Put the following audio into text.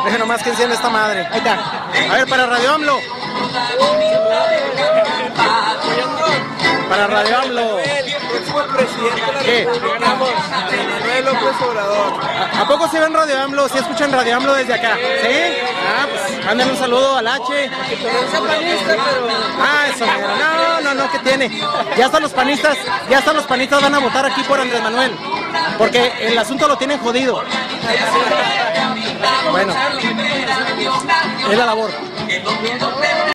Deje nomás que encienda esta madre. Ahí está. A ver, para Radio AMLO. Para Radio AMLO. Próximo presidente de la ¿Qué? República, Manuel López Obrador. ¿A poco se ven Radio AMLO? ¿Sí escuchan Radio AMLO desde acá? ¿Sí? Ah, pues mándenle un saludo al H. No sea panista, pero... Ah, eso, no, ¿qué tiene? Ya están los panistas van a votar aquí por Andrés Manuel. Porque el asunto lo tienen jodido. Bueno, es la labor.